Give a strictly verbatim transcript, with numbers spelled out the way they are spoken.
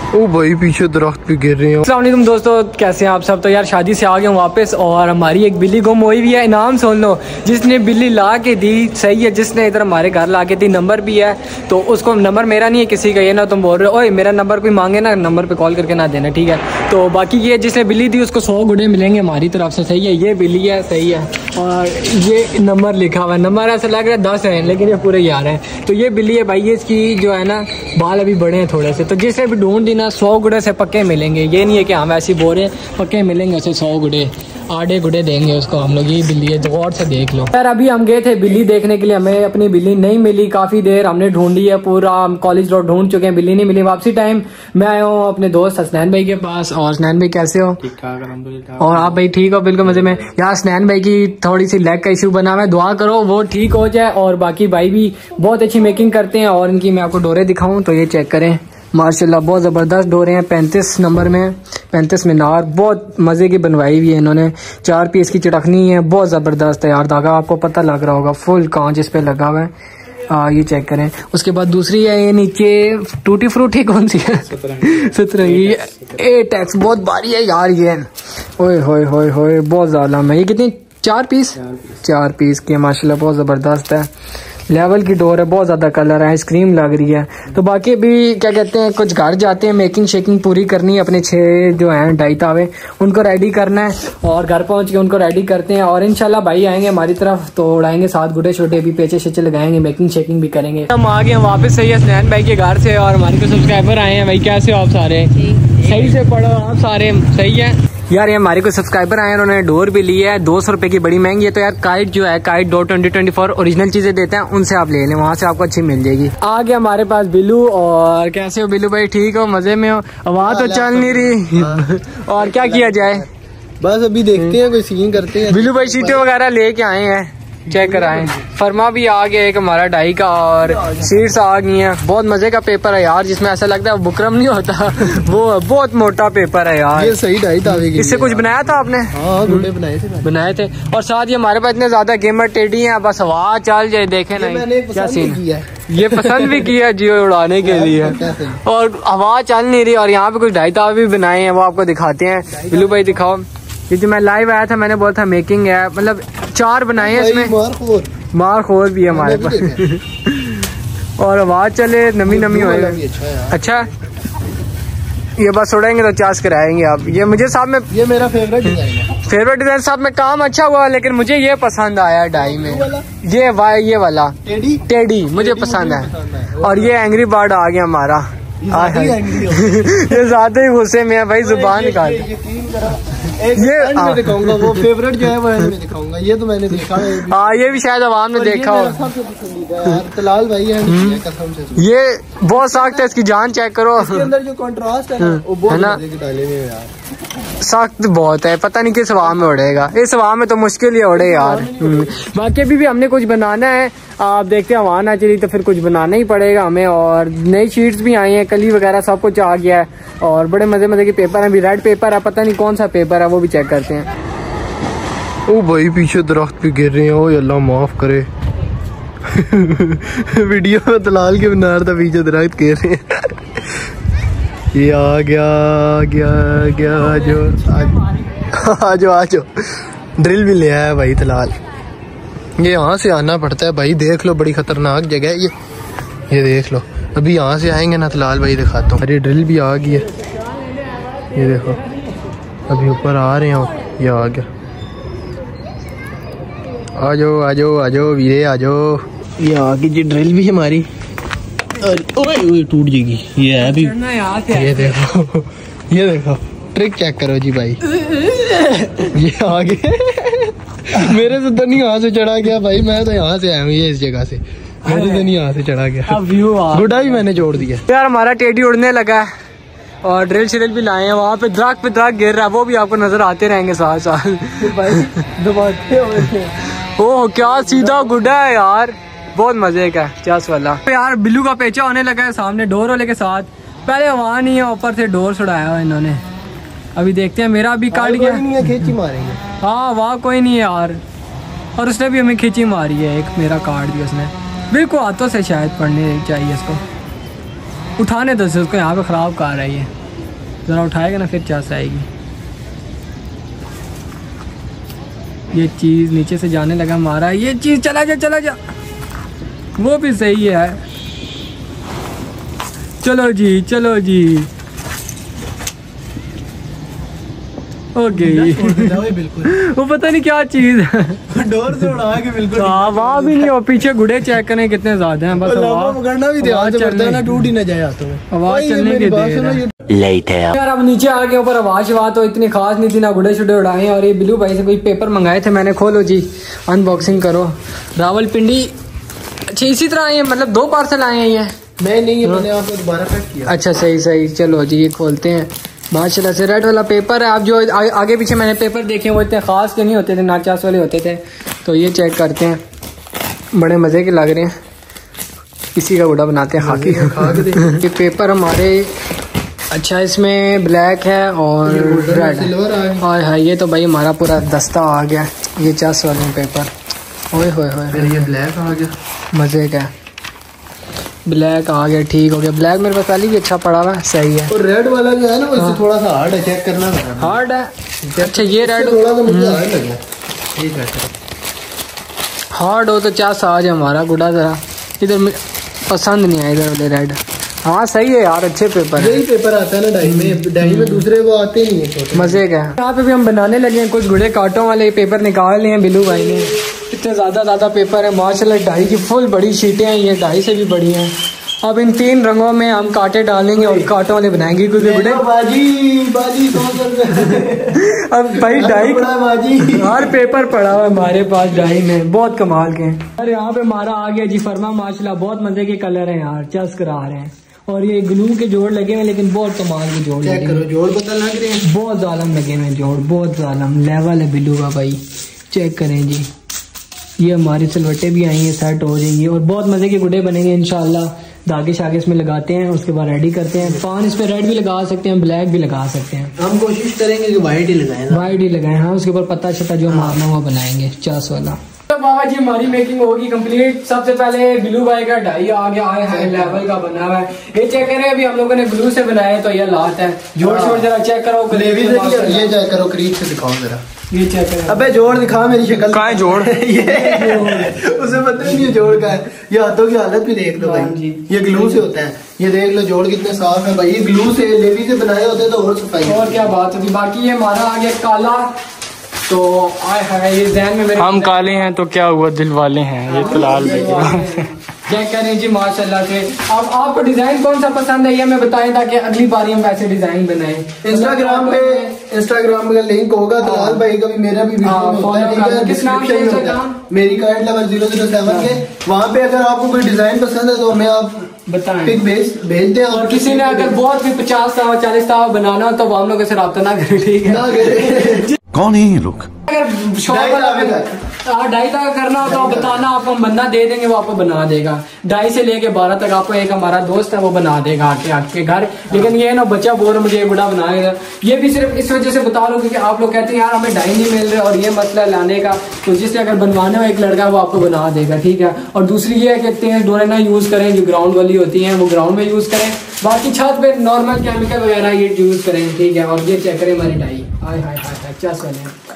ओ भाई पीछे दरख्त भी गिर रहे हैं। अस्सलाम वालेकुम दोस्तों, कैसे हैं आप सब। तो यार शादी से आ गए हूँ वापस और हमारी एक बिल्ली गुम हुई भी है। इनाम सुन लो, जिसने बिल्ली ला के दी सही है, जिसने इधर हमारे घर ला के दी, नंबर भी है। तो उसको नंबर मेरा नहीं है किसी का, ये ना तुम बोल रहे हो ओए मेरा नंबर कोई मांगे ना नंबर पे कॉल करके ना देना, ठीक है। तो बाकी ये जिसने बिल्ली दी उसको सौ गुड़े मिलेंगे हमारी तरफ से, सही है। ये बिल्ली है, सही है। और ये नंबर लिखा हुआ है, नंबर ऐसा लग रहा है दस है लेकिन ये पूरे ग्यारह है। तो ये बिल्ली है भाई, ये इसकी जो है ना बाल अभी बड़े हैं थोड़े से, तो जिसने भी ढूंढ दी ना सौ गुड़े से पक्के मिलेंगे। ये नहीं है कि हम ऐसे बोल रहे हैं, पक्के मिलेंगे उसे सौ गुड़े, आधे गुड़े देंगे उसको हम लोग। ये बिल्ली है, गौर से देख लो यार। अभी हम गए थे बिल्ली देखने के लिए, हमें अपनी बिल्ली नहीं मिली। काफी देर हमने ढूंढी है, पूरा कॉलेज रोड ढूंढ चुके हैं, बिल्ली नहीं मिली। वापसी टाइम मैं आया हूँ अपने दोस्त हसनैन भाई के पास। और हसनैन भाई कैसे हो? ठीक ठाक अल्हम्दुलिल्लाह। और आप भाई ठीक हो? बिल्कुल मजे में। यार हसनैन भाई की थोड़ी सी लेग का इशू बना हुआ है, दुआ करो वो ठीक हो जाए। और बाकी भाई भी बहुत अच्छी मेकिंग करते हैं। और इनकी मैं आपको डोरे दिखाऊं तो ये चेक करें, माशाल्लाह बहुत ज़बरदस्त डोरे हैं। पैंतीस नंबर में, पैंतीस मीनार, बहुत मज़े की बनवाई हुई है इन्होंने। चार पीस की चटखनी है, बहुत ज़बरदस्त है यार। धागा आपको पता लग रहा होगा, फुल कांच इस पे लगा हुआ है। आ, ये चेक करें। उसके बाद दूसरी है ये नीचे टूटी फ्रूटी, कौन सी है? सतरंगी। ए टैक्स बहुत भारी है यार ये, ओए होए होए होए बहुत ज़्यादा है। ये कितनी? चार पीस, चार पीस की है माशाल्लाह, बहुत ज़बरदस्त है। लेवल की डोर है, बहुत ज़्यादा कलर है, आइसक्रीम लग रही है। तो बाकी भी क्या कहते हैं, कुछ घर जाते हैं, मेकिंग शेकिंग पूरी करनी है। अपने छः जो हैं ढाई तावे उनको रेडी करना है और घर पहुंच के उनको रेडी करते हैं। और इंशाल्लाह भाई आएंगे हमारी तरफ तो उड़ाएंगे साथ गुड्डे छोटे, भी पेचे शेचे लगाएंगे, मेकिंग शेकिंग भी करेंगे। हम आ गए वापस, सही है, हसनैन भाई के घर से। और हमारे को सब्सक्राइबर आए हैं। भाई कैसे हो आप सारे? सही से पढ़ो आप सारे, सही है यार। ये हमारे को सब्सक्राइबर आए हैं, उन्होंने डोर भी ली है, दो सौ रुपए की, बड़ी महंगी है। तो यार काइट जो है, काइट डोर ट्वेंटी ट्वेंटी फोर ओरिजिनल चीजें देते हैं, उनसे आप ले लें, वहाँ से आपको अच्छी मिल जाएगी। आ गया हमारे पास बिल्लू। और कैसे हो बिल्लू भाई? ठीक हो? मजे में हो? आवाज तो चल नहीं रही। और क्या किया जाए, बस अभी देखते हैं, कोई सीन करते हैं। बिल्लू भाई शीटें वगैरह लेके आए हैं, चेक कराएं। फरमा भी आ गया एक हमारा ढाई का, और सीट्स आ गई हैं। बहुत मजे का पेपर है यार, जिसमें ऐसा लगता है बुकरम नहीं होता वो बहुत मोटा पेपर है यार। ये सही ढाई तावे की। इससे कुछ बनाया था आपने? हाँ, गुड्डे बनाए थे बनाए थे। और साथ ही हमारे पास इतने ज्यादा गेमर टेडी हैं, बस हवा चल जाए देखे नहीं क्या सीन है। ये पसंद भी किया जियो उड़ाने के लिए, और हवा चल नहीं रही। और यहाँ पे कुछ ढाई तावे भी बनाए हैं, वो आपको दिखाते हैं। बिल्लू भाई दिखाओ। ये जो मैं लाइव आया था, मैंने बोला था मेकिंग है, मतलब चार बनाए हैं इसमें। मार खोर भी है हमारे पास। और आवाज चले, नमी नमी हो। अच्छा, ये बस उड़ेंगे तो चार्ज कराएंगे आप। ये मुझे साहब में, ये मेरा फेवरेट डिजाइन है। फेवरेट डिजाइन साहब में काम अच्छा हुआ, लेकिन मुझे ये पसंद आया डाई में, ये वाई ये वाला टेडी, टेडी मुझे पसंद है। और ये एंग्री बर्ड आ गया हमारा। ये ज्यादा ही गुस्से में है भाई, जुबान निकाल। ये मैं दिखाऊंगा, वो फेवरेट जो है वो मैं दिखाऊंगा। ये तो मैंने देखा है। हाँ, ये भी शायद आवाम ने देखा हो। सबसे पसंदीदा यार तलाल भाई है, कसम से। ये बहुत सख्त है, इसकी जान चेक करो। इसके अंदर जो कंट्रास्ट है ना, वो बहुत मजे के डाले हुए हैं यार। सख्त बहुत है, पता नहीं किस हवा में उड़ेगा। इस हवा में तो मुश्किल ही उड़े यार। बाकी अभी भी हमने कुछ बनाना है, आप देखते हैं हवा ना चली तो फिर कुछ बनाना ही पड़ेगा हमें। और नई शीट्स भी आई हैं, कली वगैरह सब कुछ आ गया है। और बड़े मजे मजे के पेपर हैं, अभी रेड पेपर है, पता नहीं कौन सा पेपर है, वो भी चेक करते हैं। ओ भाई पीछे दरख्त भी गिर रहे हैं, ओ अल्लाह माफ करे। वीडियो में दलाल के बना रहा था, पीछे दरख्त गिर रहे हैं। ये आ गया आ गया आ गया, जो आ जाओ आ जाओ। ड्रिल भी ले आया भाई दलाल। ये यहाँ से आना पड़ता है भाई, देख लो बड़ी खतरनाक जगह है ये। ये देख लो, अभी यहाँ से आएंगे ना दलाल भाई दिखाता हूँ। अरे ड्रिल भी आ गई है, ये देखो अभी ऊपर आ रहे हैं। ये आ गया, आ जाओ आ जाओ आ जाओ वीरे आ जाओ। ये आ गई जी ड्रिल भी हमारी। ओए टूट जाएगी। ये है अभी, ये देखो ये देखो ट्रिक चेक करो जी भाई। ये आ गए। मेरे से तो नहीं यहाँ से चढ़ा गया भाई, मैं तो यहाँ से आया हूँ, ये इस जगह से, मेरे से नहीं यहाँ से चढ़ा गया। गुड्डा भी मैंने जोड़ दिया यार। हमारा टेडी उड़ने लगा है और ड्रिल श्रिल भी लाए हैं। वहाँ पे दरख्त पे दरख्त गिर रहा है, वो भी आपको नजर आते रहेंगे साथ साथ। ओह क्या सीधा गुड्डा है यार, बहुत मजे का चस वाला। तो यार बिल्लू का पेचा होने लगा है सामने डोर वाले के साथ। पहले वहाँ नहीं है, ऊपर से डोर छुड़ाया हुआ इन्होंने। अभी देखते हैं, मेरा भी काट गया। नहीं है, खींची मारेंगे। हाँ वहाँ कोई नहीं है यार, और उसने भी हमें खींची मारी है, एक मेरा काट दिया उसने। बिल्कुल हाथों से शायद पड़ने चाहिए इसको, उठाने दो उसको, यहाँ पे खराब कर रही है। ज़रा उठाएगा ना फिर चास आएगी। ये चीज़ नीचे से जाने लगा मारा, ये चीज़ चला जा चला जा, वो भी सही है। चलो जी चलो जी, ओके बिल्कुल। वो पता नहीं क्या चीज़ है, डोर से उड़ा के बिल्कुल आवाज़ भी नहीं हो। पीछे गुड़े चेक करें कितने ज़्यादा हैं, बस पकड़ना भी ध्यान से पड़ता है ना, टूट ही ना जाए हाथों में। आवाज़ चलने की देर है यार। अब नीचे आ गए ऊपर, आवाज़ बात तो इतनी खास नहीं थी, ना गुड़े शुड़े उड़ाए। और ये बिल्लू भाई से कोई पेपर मंगाए थे मैंने, खोलो जी अनबॉक्सिंग करो। रावलपिंडी, अच्छा इसी तरह आए, मतलब दो पार्सल आए हैं ये। मैं नहीं, ये मैंने आपको दोबारा पैक किया। अच्छा सही सही, चलो जी ये खोलते हैं। माशाल्लाह से रेड वाला पेपर है। आप जो आ, आगे पीछे मैंने पेपर देखे वो इतने खास के नहीं होते थे, नाचास वाले होते थे। तो ये चेक करते हैं, बड़े मज़े के लग रहे हैं। इसी का गुड़ा बनाते हैं खाकी। ये पेपर हमारे, अच्छा इसमें ब्लैक है और रेड है। और है ये तो भाई हमारा पूरा दस्ता आ गया। ये चास वाले पेपर, ओए होए होए, ये ब्लैक आ गया, मज़े का ब्लैक आ गया, ठीक हो गया। ब्लैक मेरे पास पहले भी अच्छा पड़ा हुआ है, सही है। और रेड वाला जो है ना, वो थोड़ा सा हार्ड है, चेक करना है। हार्ड है, अच्छा ये रेड थोड़ा सा मुझे हार्ड लगा। ठीक है, हार्ड हो तो चास आ जाए हमारा गुड़ा। जरा इधर पसंद नहीं आया इधर वाले रेड। हाँ सही है यार, अच्छे पेपर है। यही पेपर आता है ना डाई में, डाई में दूसरे वो आते नहीं है। मजे का यहाँ पे भी हम बनाने लगे हैं, कुछ गुड़े कांटों वाले पेपर निकाल लिए हैं बिल्लू भाई ने। इतने ज्यादा ज्यादा पेपर है माशाल्लाह, डाई की फुल बड़ी शीटें हैं, ये डाई से भी बड़ी हैं। अब इन तीन रंगों में हम कांटे डालेंगे और कांटों वाले बनाएंगे, क्योंकि गुड़े बाजी बाजी अब भाई डाई बाजी हर पेपर पड़ा हुआ है हमारे पास डाई में, बहुत कमाल के। अरे यहाँ पे हमारा आ गया जी फरमा, माशाल्लाह बहुत मजे के कलर है यार, चस्क रहा रहे हैं। और ये ग्लू के जोड़ लगे हुए, लेकिन बहुत कमाल के जोड़ लगे करो, जोड़ पता लग रहे हैं, बहुत जालम लगे हुए जोड़, बहुत जालम लेवल है बिल्लू का भाई। चेक करें जी, ये हमारी सिलवटें भी आई हैं, सेट हो जाएंगी और बहुत मजे के गुड्डे बनेंगे इंशाल्लाह। धागे शागे इसमें लगाते हैं, उसके बाद रेडी करते हैं। पान इस पे रेड भी लगा सकते हैं, ब्लैक भी लगा सकते हैं। हम कोशिश करेंगे कि वाइट ही लगाएं, वाइट ही लगाएं। हाँ उसके ऊपर पत्ता छत्ता जो मारना हुआ बनाएंगे चास वाला। तो बाबा जी हमारी मेकिंग होगी कंप्लीट। सबसे पहले बिल्लू भाई का डाई आ गया है, हाई लेवल का बना हुआ है। ये चेक करें, अभी हम लोगों ने ग्लू से बनाया है, तो ये लात है। जोड़ शोड़ जरा चेक करो, ये चेक करो, करीब से दिखाओ जरा, ये चेक करें। अबे जोड़ दिखा, मेरी शक्ल कहाँ है जोड़? ये उसे पता ही नहीं जोड़ का है। ये हाथों की हालत भी देख लो भाई, ये ग्लू से होता है। ये देख लो जोड़ कितने साफ है भाई, ये ग्लू से लेवी से बनाए होते तो और सफाई। और क्या बात होती। बाकी ये हमारा आ गया काला, तो आए है ये जहन में मेरे, हम काले हैं तो क्या हुआ, दिल वाले हैं। ये तो लाल चेक करें जी माशाल्लाह से। अब आपको डिजाइन कौन सा पसंद है ये हमें बताएं, ताकि अगली बारी हम वैसे डिजाइन बनाएं। इंस्टाग्राम पे इंस्टाग्राम का लिंक होगा, तो लाल भाई का भी मेरा भी किस नाम से इंस्टाग्राम, मेरी guide level zero zero seven के। वहाँ पे अगर आपको कोई डिजाइन पसंद है तो हमें आप बताएं, पिक भेज भेज दें। और किसी ने अगर बहुत भी पचास सौ चालीस सौ बनाना हो तो हम लोग से रब्ता ना करें, ठीक है। कौन है ये लोग? अगर शॉप ढाई तक करना हो तो आप बताना, आपको हम बंदा दे देंगे, वो आपको बना देगा। ढाई से लेके बारह तक आपको एक हमारा दोस्त है वो बना देगा आके आपके घर। लेकिन ये ना बच्चा बोल रहा मुझे ये गुड़ा बनाएगा, ये भी सिर्फ इस वजह से बता रहा हूँ क्योंकि आप लोग कहते हैं यार हमें ढाई नहीं मिल रहे और ये मसला लाने का, तो जिससे अगर बनवाने में एक लड़का वो आपको बना देगा, ठीक है। और दूसरी ये है कि तेज डोरे ना यूज करें, जो ग्राउंड वाली होती है वो ग्राउंड में यूज करें, बाकी छत पे नॉर्मल केमिकल वगैरह ये यूज करें, ठीक है। और ये चेक करें हमारी ढाई, हाय हाय हाय चस वाले